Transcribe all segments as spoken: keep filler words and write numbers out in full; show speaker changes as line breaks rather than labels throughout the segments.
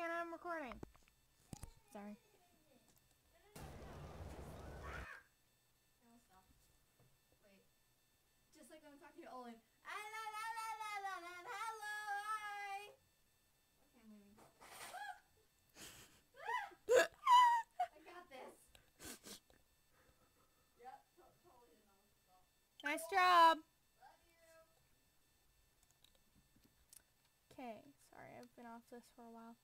and I'm recording. Sorry.
I'll stop. Wait. Just like I'm talking to Olin. Hello, hi! Okay, I'm leaving. I got this. Yep, to- totally didn't know what to stop.
Nice job.
Love you.
Okay, sorry, I've been off this for a while.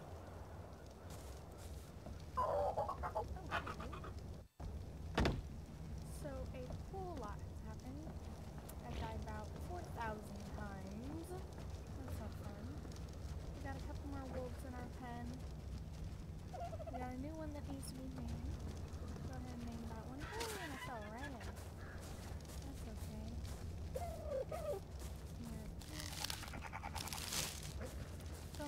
So a whole lot has happened. I've died about four thousand times. That's not fun. We got a couple more wolves in our pen. We got a new one that needs to be named. Go ahead and name that one. Oh, and I fell right in. That's okay. Here. Go.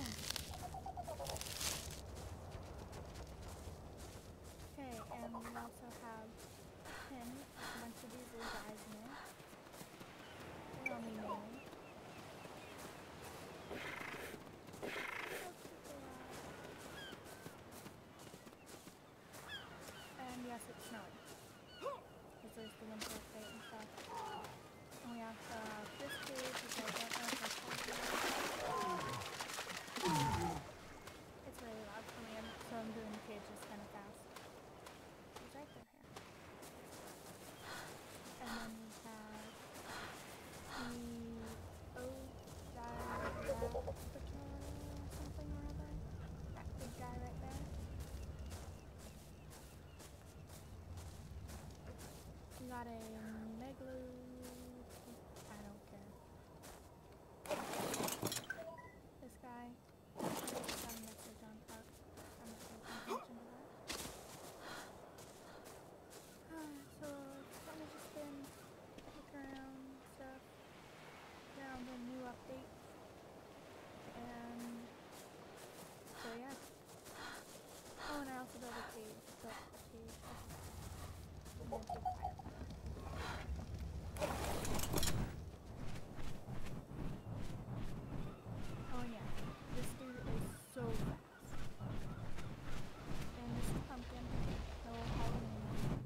Okay, and we also have him, a bunch of these little guys in there. They all need naming. And yes, it's snowing. Because there's the winter update and stuff. And we have uh, this cage, which I don't know if I told you. It's really loud for me, so I'm doing the cages kind of fast. He's right there here. And then we have the Odiabator something or other. That big guy right there. We got a Megalo... I don't care. This guy. I got a message on Park. I'm not paying attention to that. So, it's kind of just been looking around stuff. Around the new updates. And... So, yeah. Oh, and I also built a cage. Built a cage. And a big fire. Oh yeah, this dude is so fast. And this is Pumpkin, the little Halloween.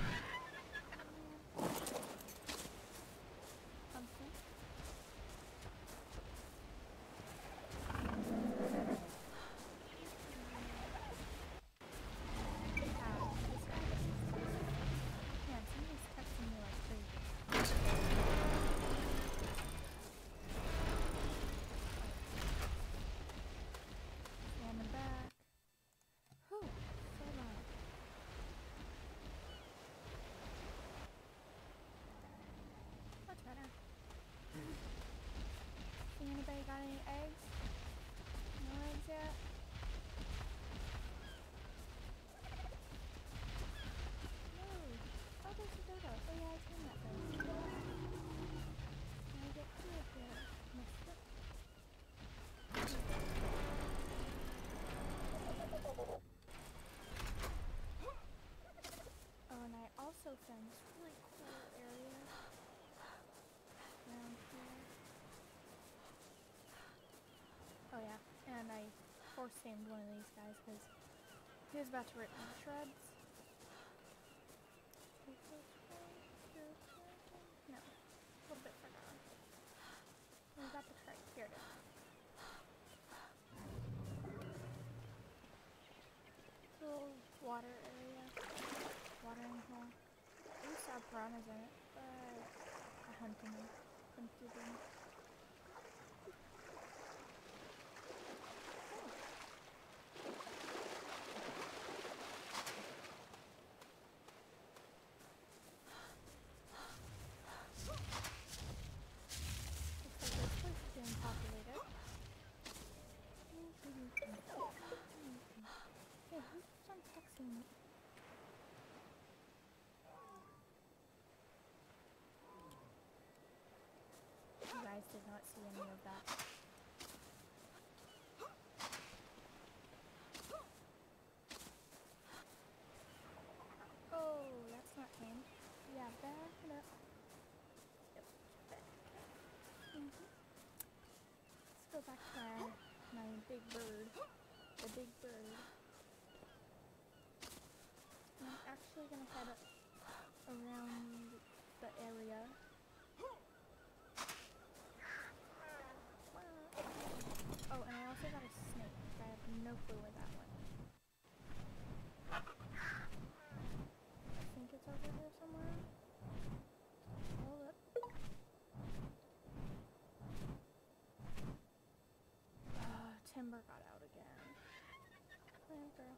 Pumpkin. Ow, this guy is so fast. Man, somebody's texting me like crazy. Slamming back. Whew, so loud. Much better. See anybody got any eggs? No eggs yet? No. Oh, there's a dodo. Oh yeah, I've seen that first. Can I get two of you? Missed it. Oh, and I also found this really cool area around here. Oh yeah, and I force tamed one of these guys because he was about to rip me to shreds. No, a little bit further on. We got the trike. Here it is. Little water area, watering hole. I used to have piranhas in it, but I hunted them. Hunted them. Looks like this place is being populated. Yeah, who keeps on texting me? You guys did not see any of that. Oh, that's not tamed. Yeah, back it up. Yep, back. Mm-hmm. Let's go back to our, my big bird. the big bird. And I'm actually gonna head around the area. Oh, and I also got a snake. I have no clue where that went. I think it's over here somewhere. Hold up. Uh, Timber got out again. Land girl.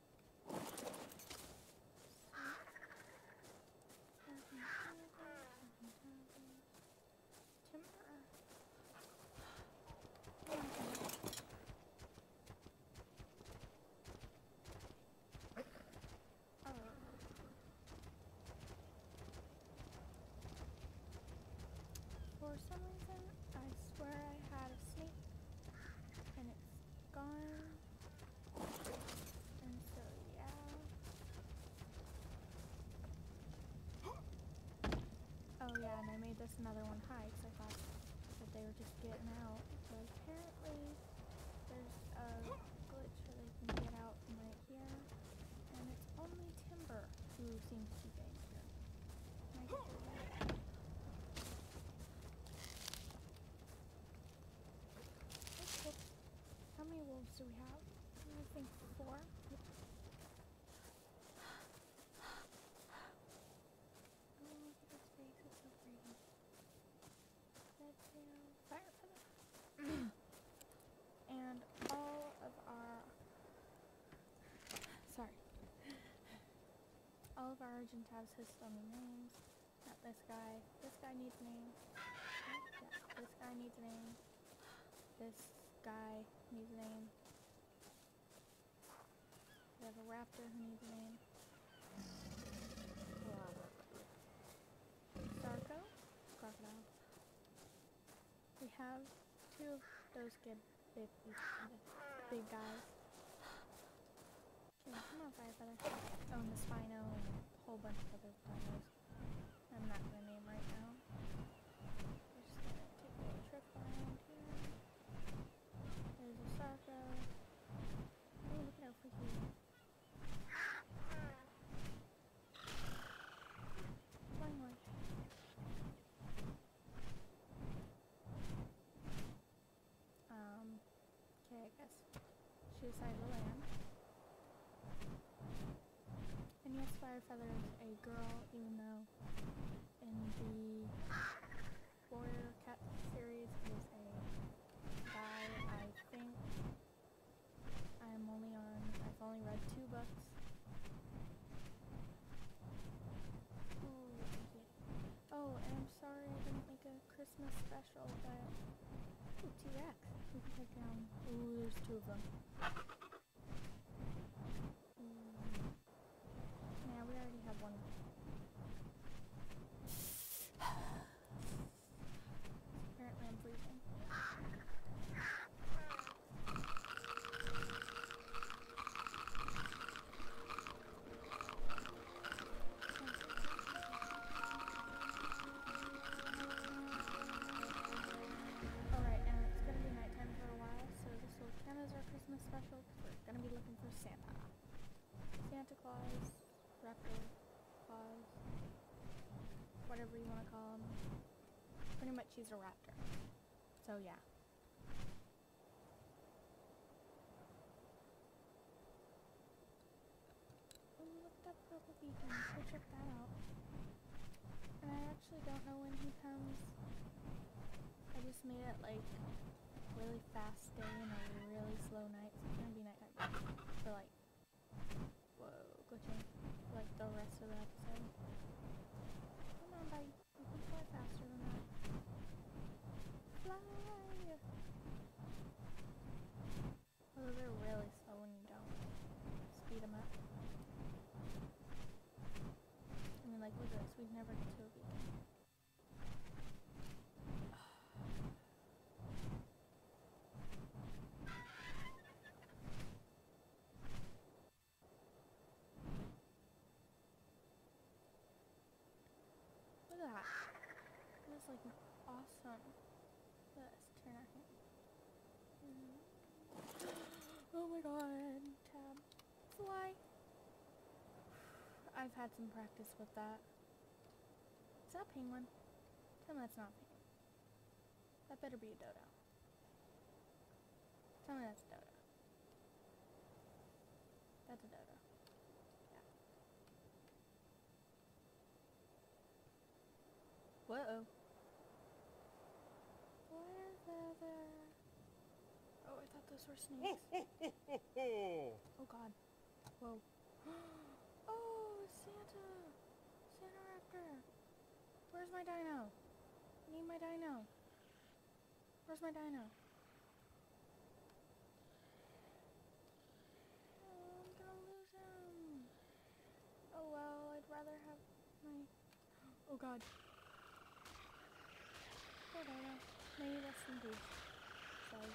Timber. For some reason, I swear I had a snake, and it's gone, and so yeah. Oh yeah, and I made this another one high, because I thought that they were just getting out, but apparently there's a glitch where they can get out from right here, and it's only Timber who seems to be danger. And I get through that. How many wolves do we have? I think four. Yep. Oh, look at his face, it's so pretty. Red tail, fire feather. And all of our... Sorry. All of our Argent tabs have so many names. Not this guy. This guy needs a name. Oh, yeah. This guy needs a name. This guy needs a name. We have a raptor who needs a name. Sarco, crocodile. We have two of those good big, big guys. Okay, come on, Firefeather. Oh, and the Spino and a whole bunch of other dinos. I'm not gonna name right now. We're just gonna take a little trip around here. There's a Sarco. Oh, look at how freaky he is. Flying horse. Um, okay, I guess she decided to land. And yes, Firefeather is a girl, even though in the Warrior Cat series it is a guy, I think. I'm only on, I've only read two books. Ooh, yeah. Oh, and I'm sorry I didn't make a Christmas special, but... Ooh, T-Rex. We can take down... Ooh, there's two of them. Ooh. Yeah, we already have one. Apparently I'm freezing. Alright, and it's gonna be nighttime for a while, so this will count as our Christmas special, because we're gonna be looking for Santa. Santa Claus, Raptor, Claus, whatever you want to call him. Pretty much he's a raptor. So yeah. Oh, look at that purple beacon. Go check that out. And I actually don't know when he comes. I just made it like really fast day and a really slow night. So it's gonna be nighttime for like, whoa, glitching, like the rest of the episode. Come on, buddy. You can fly faster than that. Fly! Although they're really slow when you don't speed them up. I mean, like, look at this. We've never get to a beacon. Look at that. That is like awesome. Let's turn our hand. Oh my god. Tab. Fly. I've had some practice with that. Is that penguin? Tell me that's not penguin. That better be a dodo. Tell me that's a dodo. That's a dodo. Yeah. Whoa. What is that there? Oh, I thought those were snakes. Oh god. Whoa. Oh, Santa! Santa Raptor! Where's my dino? I need my dino. Where's my dino? Oh, I'm gonna lose him. Oh well, I'd rather have my... Oh god. Poor dino. Maybe rest in peace. Sorry.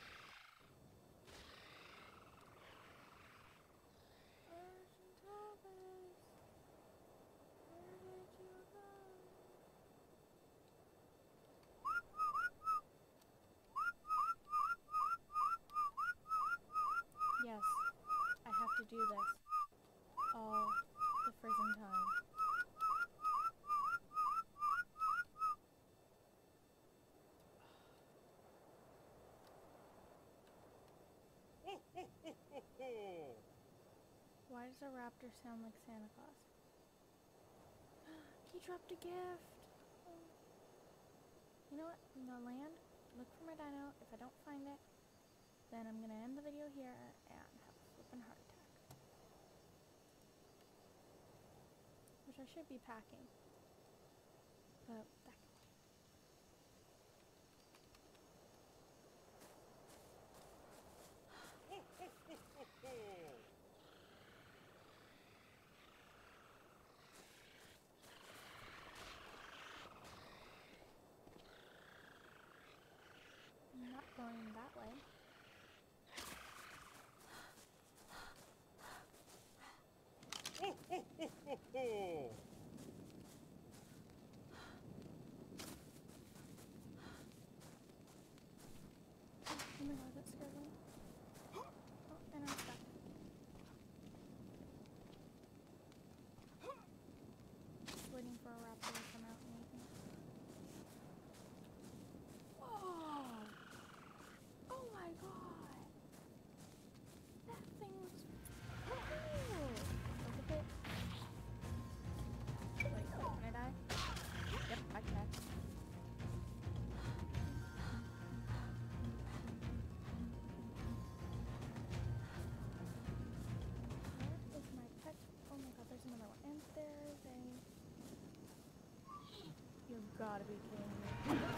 Yes, I have to do this all the freezing time. Why does a raptor sound like Santa Claus? He dropped a gift! Oh. You know what? I'm gonna land, look for my dino. If I don't find it, then I'm gonna end the video here and have a flippin' heart attack. Which I should be packing. But that can wait. I'm not going that way. Oh my god, that scared me. Oh, and I'm stuck. Just waiting for a raptor to come out and eat me. Whoa! Oh my god! That thing was... Oh! Look at it. Wait, wait, can I die? Yep, I can. Where is my pet? Oh my god, there's another one. And there's a... You've gotta be kidding me.